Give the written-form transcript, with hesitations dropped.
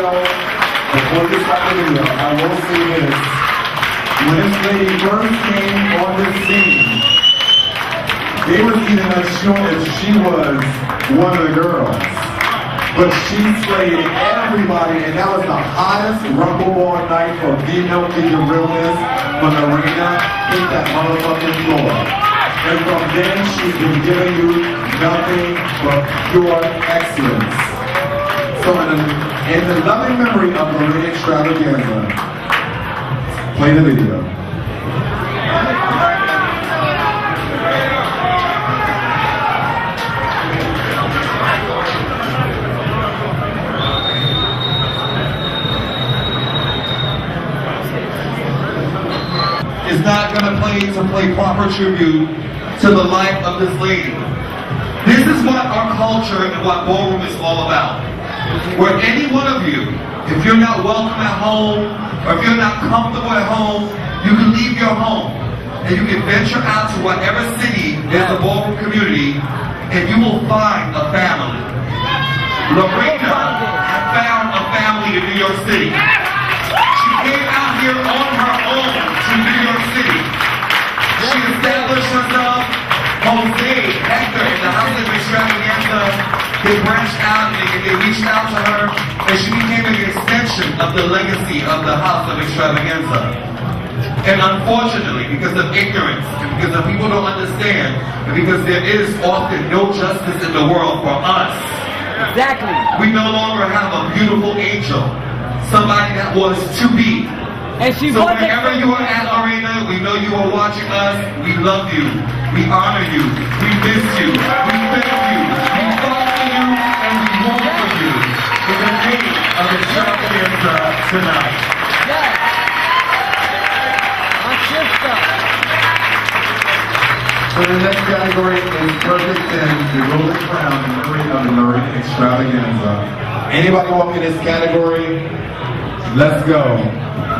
video, before you start the video, I will say this. When this lady first came on the scene, they were even unsure if she was one of the girls. But she slayed everybody, and that was the hottest Rumble Ball night for female figure realness when Arena hit that motherfucking floor. And from then, she's been giving you nothing but pure excellence. So in the loving memory of Marina Extravaganza, play the video. Is not going to play proper tribute to the life of this lady. This is what our culture and what ballroom is all about. Where any one of you, if you're not welcome at home, or if you're not comfortable at home, you can leave your home and you can venture out to whatever city there's a ballroom community, and you will find a family. Lorena found a family in New York City. She came out here on her own to New York City. She established herself. Jose, Hector, in the House of Extravaganza, they branched out and they reached out to her, and she became an extension of the legacy of the House of Extravaganza. And unfortunately, because of ignorance, and because of people don't understand, and because there is often no justice in the world for us, exactly, we no longer have a beautiful angel, somebody that was to be. And she so wherever you are at Arena, we know you are watching us. We love you. We honor you. We miss you. We thank you. We follow you. And we walk with you. In the name of Extravaganza tonight. Yes. My sister. So the next category is Perfect 10, the Golden Crown in memory of the Marina Extravaganza. Anybody walk in this category? Let's go.